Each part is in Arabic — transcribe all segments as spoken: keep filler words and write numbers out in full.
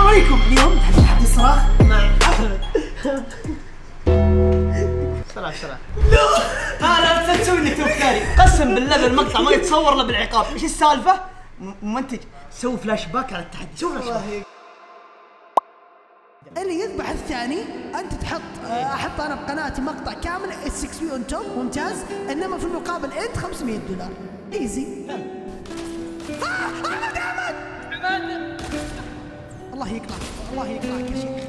السلام عليكم. اليوم تحدي تحدي الصراخ مع احمد. سلام سلام. لا لا لا تسوي انك تفكاري. قسم بالله بالمقطع ما يتصور له بالعقاب. ايش السالفه؟ ممنتج سوي فلاش باك على التحدي. سوي فلاش باك. اللي يذبح الثاني انت تحط احط انا بقناتي مقطع كامل ستة بي اون توب ممتاز، انما في المقابل انت خمسمية دولار ايزي. احمد احمد الله يقطعك الله يقطعك يا شيخ.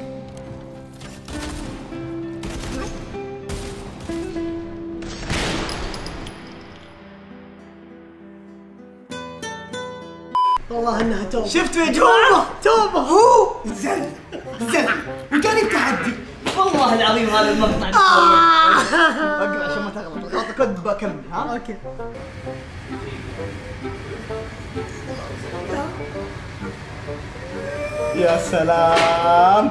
والله انها توبه. شفتوا يا جماعه؟ توبه. هو زل زل وكان التحدي. والله العظيم هذا المقطع وقف عشان ما تغلط. الغلطه كنت بكمل. ها اوكي. يا سلام.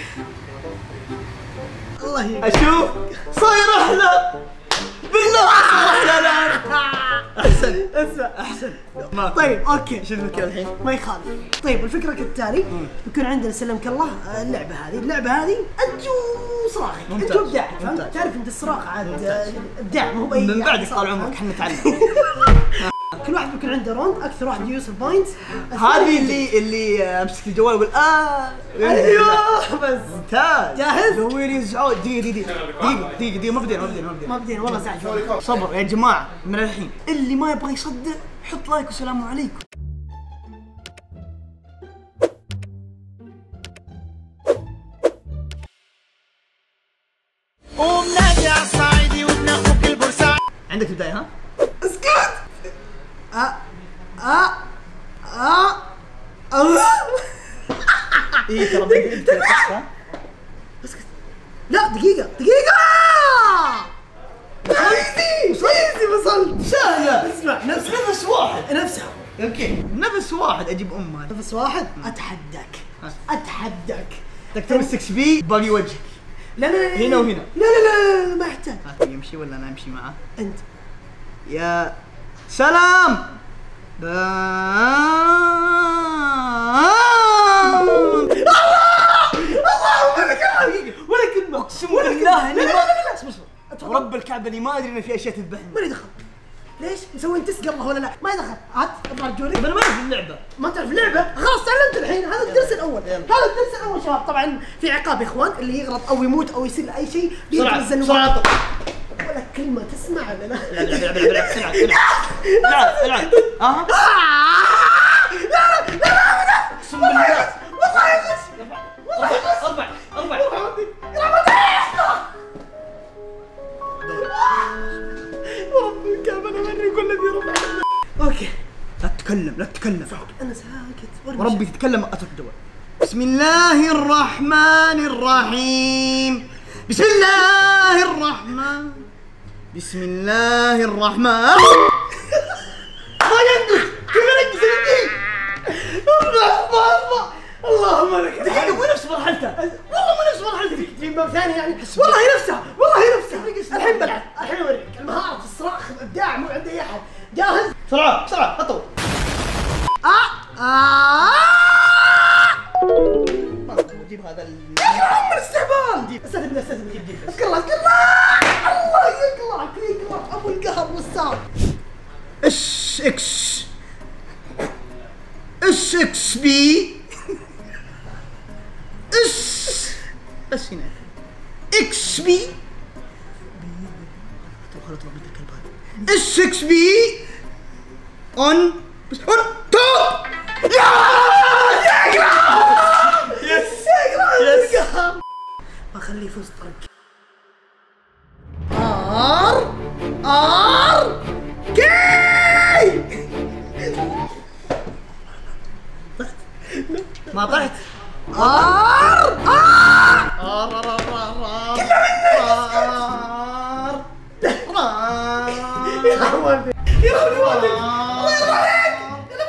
الله يقطعك. اشوف صاير احلى بالله. احلى الان. احسن اسمع احسن. طيب اوكي ايش الفكره الحين؟ ما يخالف. طيب الفكره كالتالي، بيكون عندنا سلمك الله اللعبه هذه، اللعبه هذه انتو صراخ انتو ابداع. فهمت؟ تعرف انت الصراخ عاد ابداع مو باي من بعدك طال عمرك احنا نتعلم. كل واحد بيكون عنده روند، اكثر واحد يوصل بوينتس. هذه اللي اللي امسك الجوال واقول اه ايوه بس. ممتاز. جاهز؟ دوير يزعود. دقيقة دقيقة دقيقة دقيقة دقيقة ما بدينا ما بدينا ما بدينا ما بدينا والله زعل شوي. صبر يا جماعة من الحين. اللي ما يبغى يصدق حط لايك والسلام عليكم. قوم نادي على الصعيدي وابن اخوك البورسعيدي. عندك بداية ها؟ اسكت. اه اه اه اه اي ترى بدي اسكت. لا دقيقة دقيقة. ايزي ايزي وصلت. سهلة. اسمع نفس نفس واحد. نفسها. اوكي نفس واحد اجيب امها. نفس واحد. اتحداك اتحداك. بدك تسوي ستة بي باقي وجهك. لا لا لا هنا وهنا. لا لا لا ما يحتاج. يمشي ولا انا امشي معاه؟ انت يا سلام. ولا كلمة اقسم بالله اني لا لا لا اسمع اسمع ورب الكعبه اني ما ادري ان في اشياء تذبحني. مالي دخل. ليش؟ مسوي انت تسقط ولا لا؟ ما يدخل. عاد اطلع رجولي. انا ما اعرف اللعبه. ما تعرف اللعبة؟ خلاص تعلمت الحين. هذا الدرس الاول. هذا الدرس الاول شباب. طبعا في عقاب يا اخوان، اللي يغلط او يموت او يصير له اي شيء بسرعه بسرعه. ولا كلمة تسمع ولا لا؟ لا لا لا لا لا لا لا ها لا لا لا اقسم بالله والله يغش والله يغش. ارفع ارفع رب الكعبة انا ماني كل الذي رفع. اوكي لا تتكلم لا تتكلم. انا ساكت وربي تتكلم اترك الجوال. بسم الله الرحمن الرحيم. بسم الله الرحمن بسم الله الرحمن. ما ينقص كيف ينقص يدي. الله الله اللهم لك. دقيقة مو نفس مرحلته. والله مو نفس مرحلته. في باب ثاني يعني. والله هي نفسها والله هي نفسها. الحين بلعب الحين اوريك المهارة في الصراخ ابداع مو عند اي احد. جاهز؟ بسرعة بسرعة اطول. اه اه جيب هذا ال يا عم الاستهبال. جيب استهبل بالله استهبل جيب جيب اذكر الله اذكر الله. الله يقلعك يقلعك ابو القهر والسار. اش اكس اش اكس بي اس بس هنا اكس بي اس اكس بي اون بس اون توب. يا يس يس. بخليه يفوز طرق. ار ار كي. ما طلعت. ار ار ار ار ار يا حوالي يا حوالي الله يرضى عليك.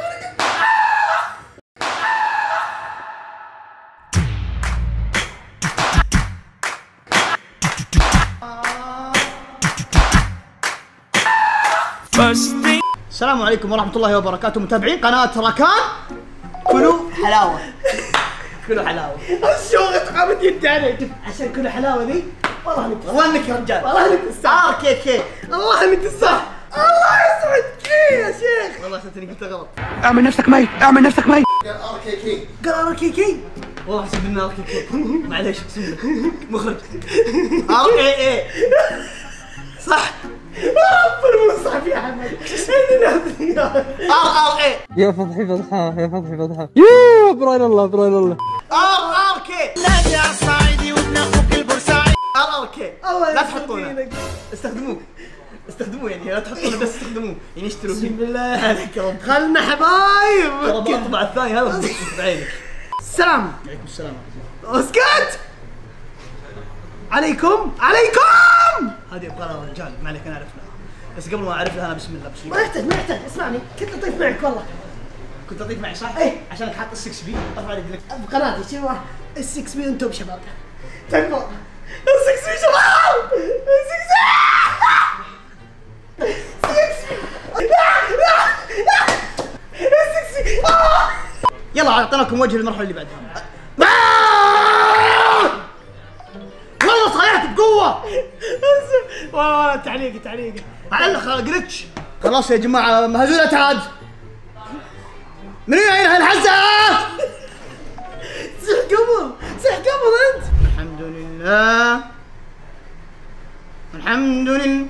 السلام عليكم ورحمة الله وبركاته. متابعين قناة ركان كلوا حلاوة. كله حلاوه. الشوق تقامت يدي عليك عشان كله حلاوه ذي. والله انك والله انك يا رجال. والله انك تستاهل. ار كي كي. الله انك تستاهل. الله يسعدك يا شيخ. والله حسيت اني قلت غلط. اعمل نفسك مي، اعمل نفسك مي. قال ار كي كي. قال ار كي كي. والله حسيت اني ار كي كي. معليش اقسم بالله. مخرج. ار اي اي. صح. رب المصحف يا حمد. ار ار اي. يا فضحي فضحة يا فضحي فضحة يا براين الله براين الله. ار ار كي. لا يا صعيدي وابن اخوك البورسعيدي. ار ار كي. الله لا يسعدك. تحطونه. استخدموه. استخدموه يعني لا تحطونه بس استخدموه يعني اشتروا فيه. بسم الله عليك يا رب. خلنا حبايب. ترى بطبع الثاني هذا بطبع بعينك. السلام عليكم السلام. اسكت عليكم عليكم. هذه يبغى لها رجال ما عليك انا اعرف لها. بس قبل ما اعرف لها انا بسم الله بسم ما الله. يحتاج ما يحتاج اسمعني كنت اطيف معك والله. كنت اضيف معي صح؟ إيه. عشانك حاط السكس بي ارفع لي لك. بقناتي شوف السكس بي انتم شباب. تكفى السكس بي شباب. السكس بي السكس بي. يلا اعطيناكم وجه المرحله اللي بعدها. والله صايعت بقوه. والله والله تعليقي تعليقي. على جلتش. خلاص يا جماعه هذول تعاد. من وين هالحزه؟ صح قبل صح قبل انت. الحمد لله. الحمد لله.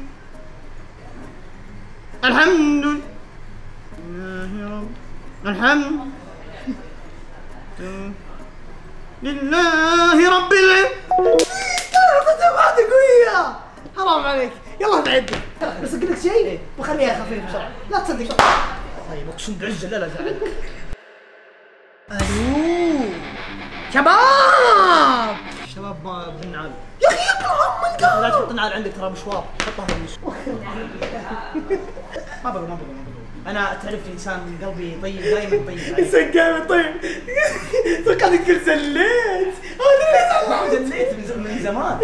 الحمد لله رب الحمد لله رب العالمين. ترى ما قوية. حرام عليك يلا بعدني. بس اقول لك شيء وخليها خفيفة بسرعة لا تصدق. طيب اقسم بعزه لا لا زعلك. الو شباب. شباب ما بالنعال. يا اخي اقرا من لا قال. تحط النعال عندك ترى مشوار. حطها في المشوار. ما بقول ما بقول ما بقول. انا تعرفني انسان من قلبي طيب دائما طيب. انسان قايم طيب. توقعت تقول زليت. ما زليت من من زمان.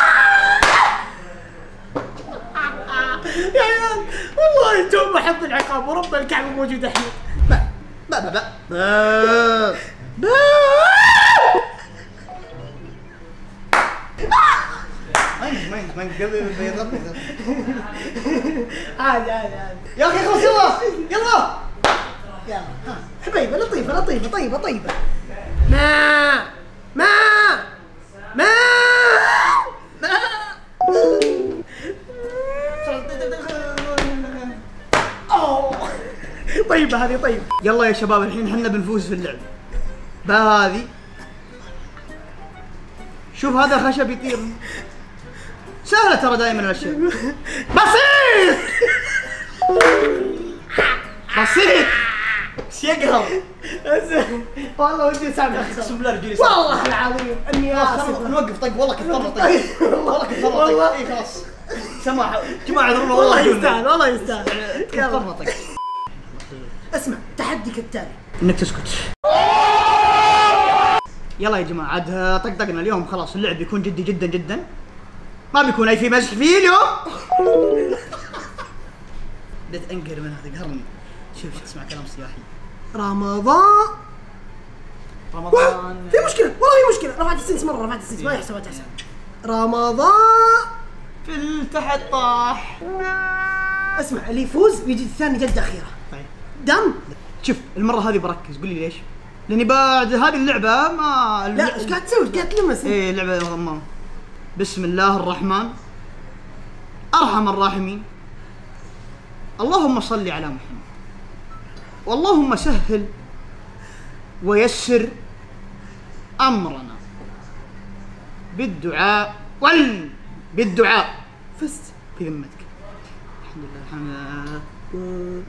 يا عيال والله توم احب العقاب ورب الكعبة موجود الحين. با با با با با ما ينقص ما ينقص ما ينقص قلبي بيضربني. عادي عادي عادي. يا اخي خلاص يلا يلا. يلا ها حبيبه لطيفه لطيفه طيبه طيبه. ما ما ما ما اوه طيبه هذه طيبه. يلا يا شباب الحين احنا بنفوز في اللعب. با هذه شوف هذا خشب يطير. سهلة ترى دائما الاشياء. بسيط بسيط بس يقهر. والله ودي اسامحك اقسم بالله رجلي والله العظيم اني خلاص اسف. نوقف طق والله كثرنا طق والله كثرنا طق. والله. اي خلاص سماح جماعة اعذرونا والله والله يستاهل والله يستاهل. كثرنا طق. اسمع تحديك التالي. انك تسكت. يلا يا جماعه عاد طقطقنا اليوم خلاص اللعب بيكون جدي جدا جدا. ما بيكون اي في مزح فيه اليوم. بديت انقهر من هذا قهرني. شوف اسمع كلام سياحي. رمضان رمضان في مشكلة والله في مشكلة. رفعت السنس مرة رفعت السنس ما يحسب ما تحسب. رمضان في التحت طاح. اسمع اللي يفوز يجي الثاني جدة أخيرة. طيب دم. شوف المرة هذه بركز قول لي ليش؟ لاني بعد هذه اللعبة ما لا ايش قاعد تسوي؟ قاعد تلمس. ايه لعبة ما. بسم الله الرحمن ارحم الراحمين. اللهم صل على محمد. واللهم سهل ويسر امرنا بالدعاء وال بالدعاء. فزت في ذمتك. الحمد لله الحمد لله.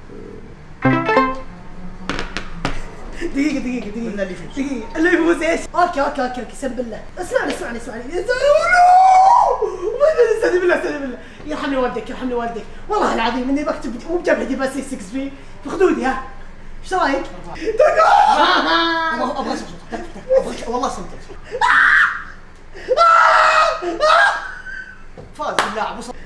دقيقة دقيقة دقيقة قلنا اللي يفوز. دقيقة اللي يفوز ايش؟ اوكي اوكي اوكي اوكي سم بالله. اسمعني اسمعني اسمعني. يا زلمة استهدي بالله استهدي بالله. يرحمني والدك يرحمني والدك. والله العظيم اني بكتب مو بجبهتي بس ستة بي في خدودي ها. ايش رايك؟ ابغى ابغى اسمع صوتك. والله سمعت. فاز اللاعب وصل.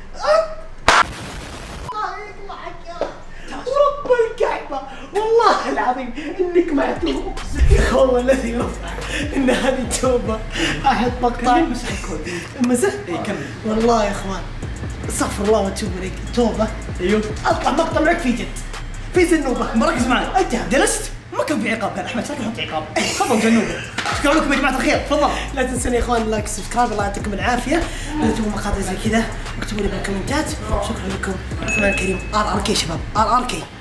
ورب الكعبة والله العظيم انك معتوه. والله الذي رفع ان هذه توبه. احد مقطع مسح الكود. مسح؟ اي كمل. والله يا اخوان استغفر الله واتوب اليك. توبه. ايوه اطلع مقطع معك في جد في زنوبه. مركز معي. انت جلست ما كان في عقاب، كان احمد شاكر يحط عقاب. تفضل جنوبه. شكرا لكم يا جماعه الخير، تفضل. لا تنسون يا اخوان لايك سبسكرايب. الله يعطيكم العافيه. اذا تبغوا مقاطع زي كذا اكتبوا لي بالكومنتات. شكرا لكم. الفنان الكريم ار ار كي شباب ار ار كي.